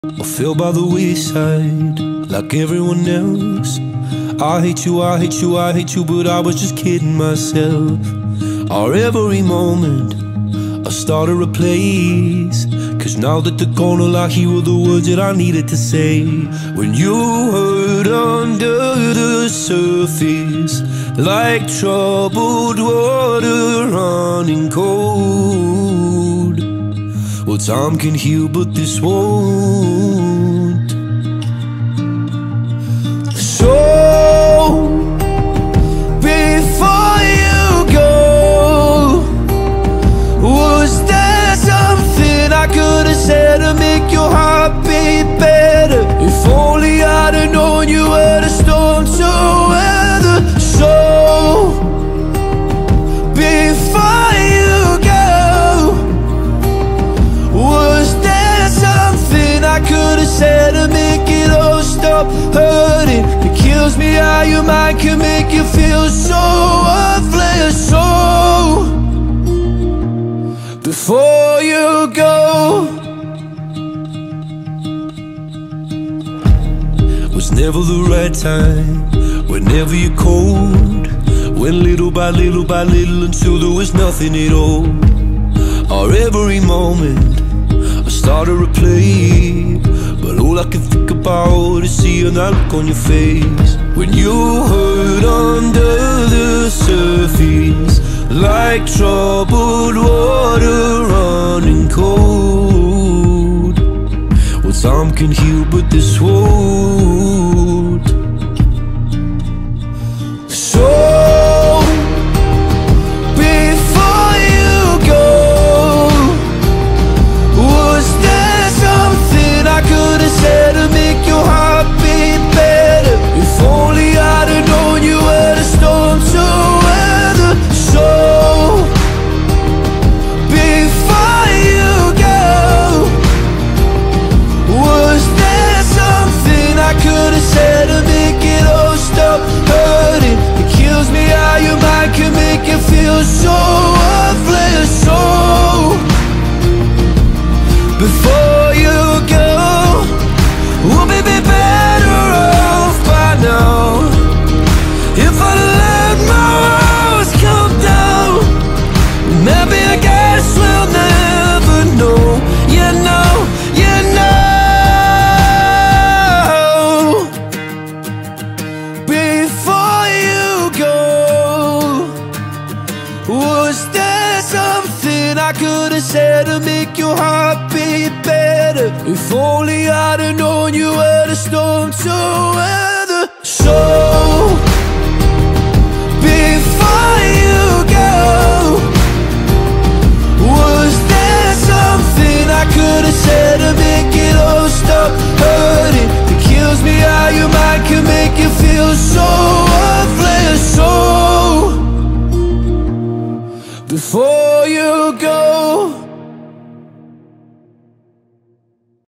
I fell by the wayside like everyone else. I hate you, I hate you, I hate you, but I was just kidding myself. Our every moment I started a place, 'cause now that they're gone, all I hear were the words that I needed to say. When you hurt under the surface, like troubled water running cold. Well, time can heal, but this won't. So, before you go, was there something I could have said to make your heart beat better? If only I'd have known you were the storm to weather. So, before you go, was there something I could have said to make it all stop hurting? It kills me how your mind can make you feel so worthless. So, before you go, was never the right time, whenever you're cold. Went little by little by little until there was nothing at all. Our every moment I started to play, but all I can think about is seeing that look on your face. When you hurt under the surface, like troubled water running cold. Well, time can heal, but this won't. So, before you go, was there something I could have said to make your heart beat better? If only I'd have known you were the storm to weather. So, before you go, was there something I could have said to make it all stop hurting? It kills me how your mind can make you feel so worthless. So, before you go, we'll be better off by now. If I let my walls come down, maybe I guess we'll never know. You know, you know. Before you go, was there something I could have said to make your heart beat better? If only I'd have known you were the storm to weather. So,